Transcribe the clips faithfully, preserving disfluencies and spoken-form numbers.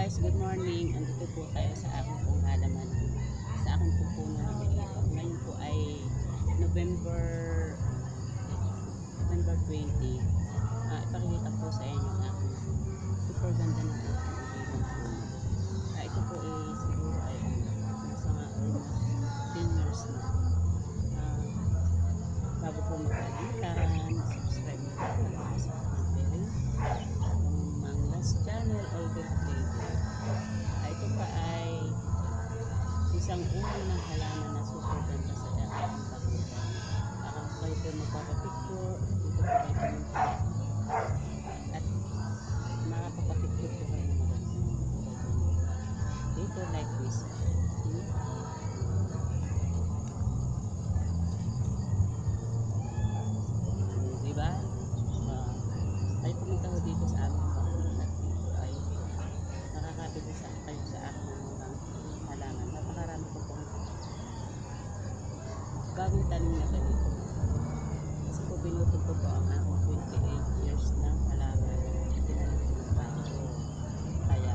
guys, good morning. Andito po tayo sa aking pong halaman, sa aking pong puno ng Oliva. Ngayon po ay November November twenty. Uh, ipakikita po sa inyo ang aking super ganda ng aking Oliva puno. Uh, ito po ay siguro ay sa mga almost ten years na. Uh, bago po magkalitan, subscribe mo po sa aking channel Oliva. Uh, ito pa ay isang ulo ng halaman na super ganda sa aking bakuran. Akang kayo po magpapapicture, dito po kayo pumunta at makapapapicture po kayo ng magandang dito like this. Hmm? Diba? Uh, kayo pumunta ko dito sa aming sa kayo sa aking mga halaman. Napakarami ko pong bagong tanim na ganito. Kasi po binutog ko po ang aking twenty-eight years na halaman. Tinanim ko ng bago. Kaya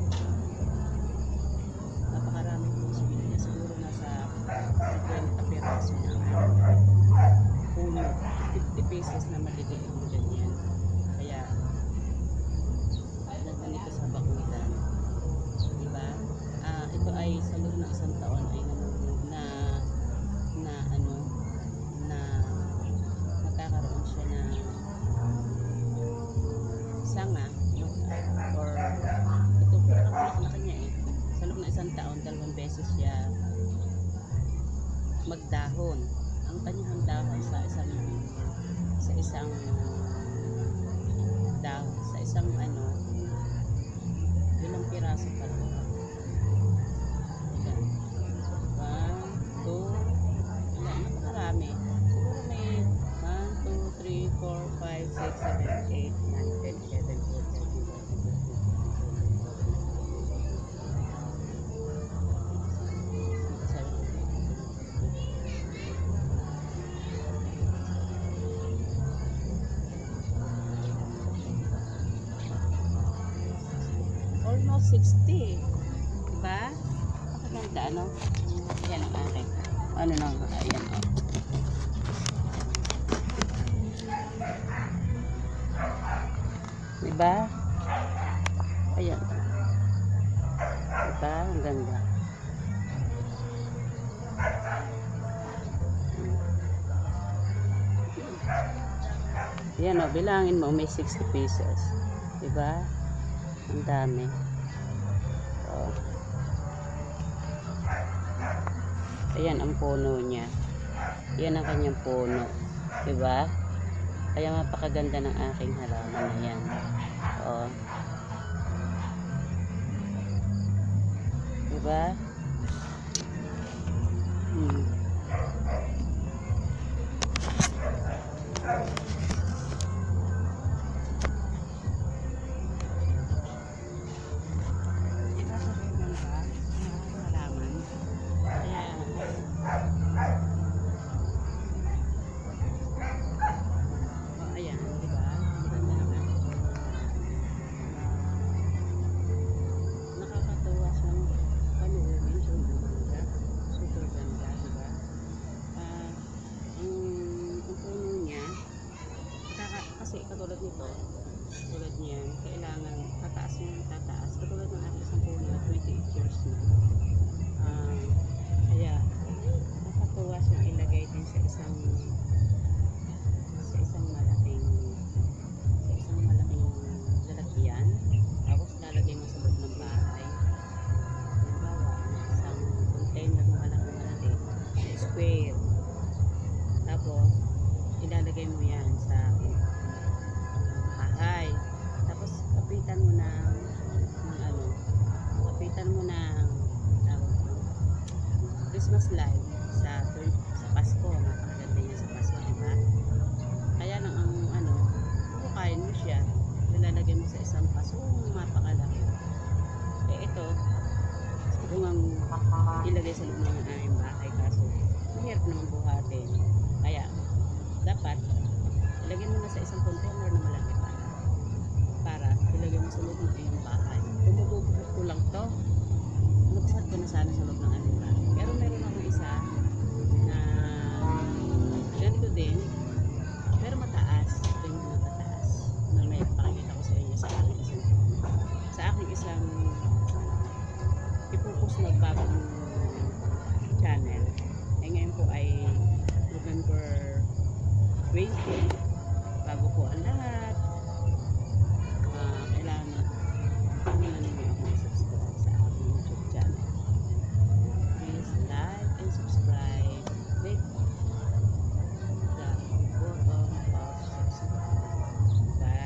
napakarami po siya. Siguro nasa fifty piraso na ang puno. fifty pesos na maliliit mo ganyan. Kaya nagtanito sa bakuran. Diba? Uh, ito ay sa loob ng isang taon ay nanunod na na ano na magkakaroon siya na sanga or ito po ang na kanya eh sa loob ng isang taon dalawang beses siya magdahon. Ang kanyang dahon sa isang sa isang dahon sa isang ano ilang piraso pa ito. one, two, wala, napakarami. Siguro may one, two, three, four, five, six, seven, eight, nine, ten, eleven, twelve, thirteen, fourteen, fifteen, almost sixty. Diba? Napaganda, ano? Ayan ang akin. Ano nang, ayan o. Diba? Ayan. Diba? Ang ganda. Ayan o, bilangin mo, may sixty pesos. Diba? Ang dami. Oh. Ayan ang puno niya. Yan ang kanyang puno. Diba? Kaya mapakaganda ng aking halaman na yan. Oh. Diba? Hmm. Kasi katulad nito, katulad niyan, kailangan tataas niya ng tataas. Katulad ng aking isang puno na twenty-eight years na. Uh, kaya, nakatuwa siyang ilagay din sa isang sa isang malaking sa isang malaking lalagyan. Tapos lalagay mo sa loob ng bahay. Halimbawa, isang container na malaki-malaki, square. Tapos, ilalagay mo yan sa bahay. Tapos kapitan mo na ng ano, kapitan mo na tawag mo Christmas light sa sa Pasko. Napakaganda niya sa Pasko, diba? Kaya lang ang ano, kukain mo siya, nilalagay mo sa isang paso, mapakalaki. Eh ito, kung ang ilagay sa loob ng aming bahay, kaso mahirap naman buhatin. Kaya dapat ilagay mo na sa isang container na malaki pa para ilagay mo sa loob ng iyong bahay. Tumubo kulang to. Nabasat ko na sana sa loob ng Oliva. Pero meron akong isa na ganito din, pero mataas. Ganyan na mataas. Na may pakikita ko sa inyo sa aking isang sa aking isang ipupos na bagong channel. Ay ngayon po ay November twenty. Bago po ang lahat. Uh, kailangan kung na ninyo akong subscribe sa aking YouTube channel. Please like and subscribe. Click the button of subscribe. Diba?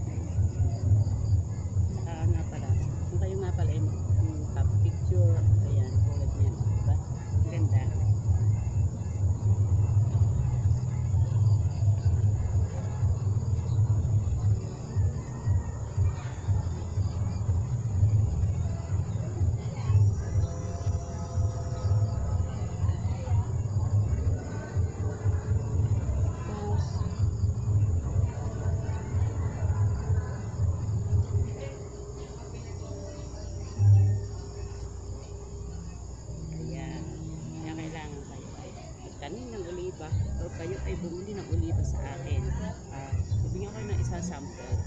Saka nga pala, kung kayo nga pala yung picture, ayan, tulad niyan. Diba? Ang ganda. Tanim ng oliva o kayo ay bumili ng oliva sa akin. Uh, bibigyan ko ng isang sample.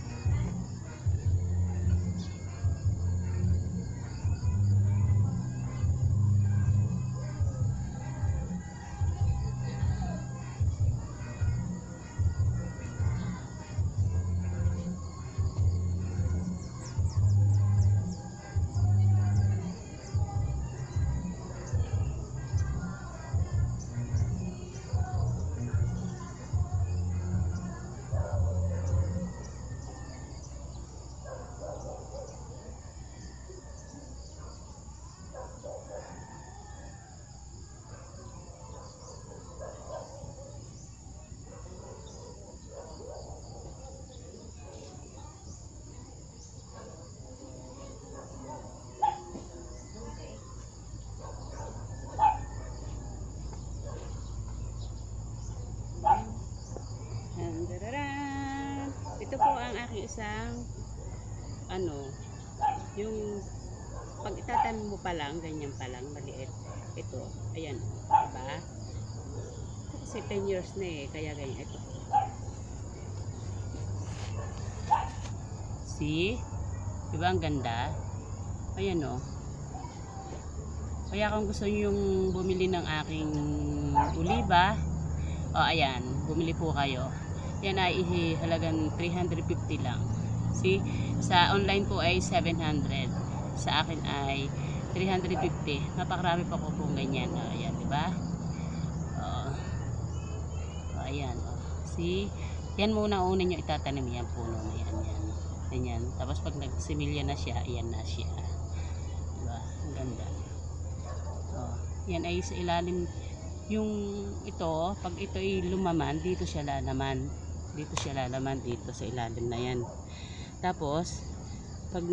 Ito po ang aking isang ano, yung pag itatanim mo pa lang, ganyan pa lang, maliit. Ito, ayan, diba? Kasi ten years na eh, kaya ganyan. Ito. See? Diba ang ganda? Ayan o. Oh. Kaya kung gusto nyo yung bumili ng aking oliva, o oh, ayan, bumili po kayo. Yan ay halagang three hundred fifty lang. See? Sa online po ay seven hundred. Sa akin ay three hundred fifty. Napakarami pa po pong ganyan. O, ayan, diba? O, o ayan. O. See? Yan muna una nyo itatanim. Yan puno na yan. Yan. Ganyan. Tapos pag nagsimilya na siya, ayan na siya. Diba? Ang ganda. O, yan ay sa ilalim. Yung ito, pag ito ay lumaman, dito siya lalaman. Dito siya lalaman, dito sa ilalim na yan. Tapos pag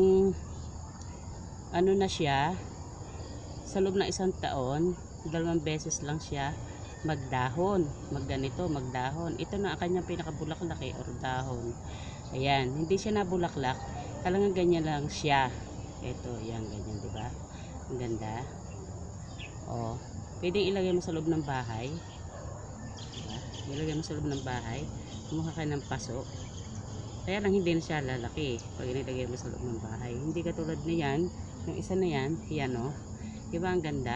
ano na siya, sa loob ng isang taon, dalawang beses lang siya magdahon, magganito, magdahon. Ito na ang kanyang pinakabulaklak eh, or dahon. Ayan, hindi siya nabulaklak, talagang ganyan lang siya. Ito, yan, ganyan, diba? Ang ganda. O, pwedeng ilagay mo sa loob ng bahay. Diba? Ilagay mo sa loob ng bahay. Kumuha ka ng paso. Kaya lang hindi na siya lalaki pag inilagay mo sa loob ng bahay. Hindi katulad na yan. Yung isa na yan, yan o. Diba ang ganda?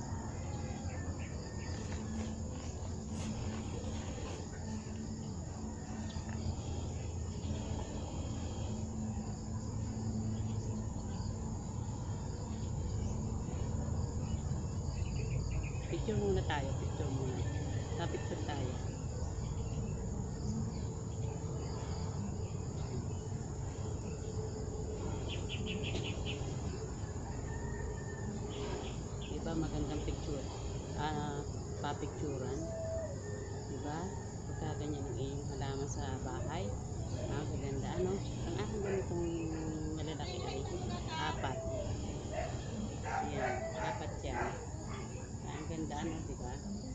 Picture muna tayo. Picture muna. Lapit pa tayo. Diba magandang picture, ah, papicturan, diba? Pagka ganyan ang iyong halaman sa bahay, ah, maganda. Ano, ang aking ganitong malalaki ay apat. Ayan, apat yan. Ah, ang ganda, ano, diba?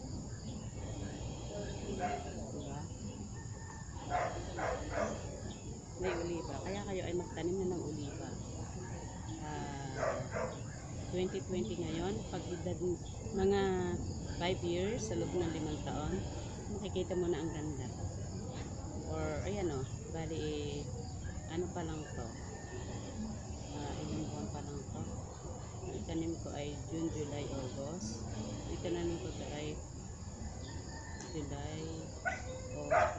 Diba? May oliva, kaya kayo ay magtanim na ng oliva. twenty twenty ngayon, pag edad mga five years sa loob ng limang taon, makikita mo na ang ganda. Or ayan o, bali ano pa lang to, uh, ilang buwan pa lang to. Ang itanim ko ay June, July, August. Itanim ko to ay July, August,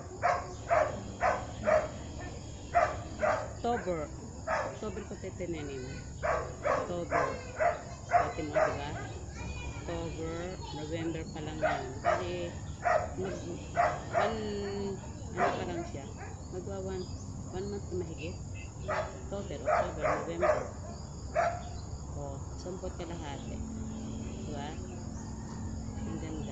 October. October ko titinanim. October. Pati mo, diba? October, November pa lang yan. Bali, mag, one, ano pa lang siya? Magwa one, one month na mahigit. October, October, November. O, sampot ka lahat eh. Diba? Ang ganda.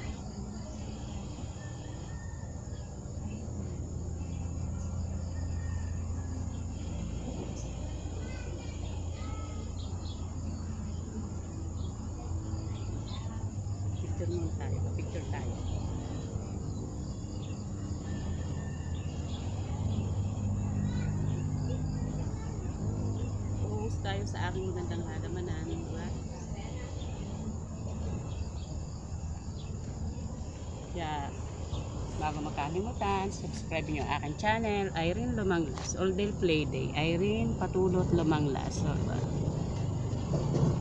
Picture mo tayo, picture tayo. Focus tayo sa aking magandang halamanan, diba? Kaya, bago makalimutan, subscribe nyo ang aking channel, Irene Lumanglas, All Day Play Day, Irene Patulot Lumanglas. So,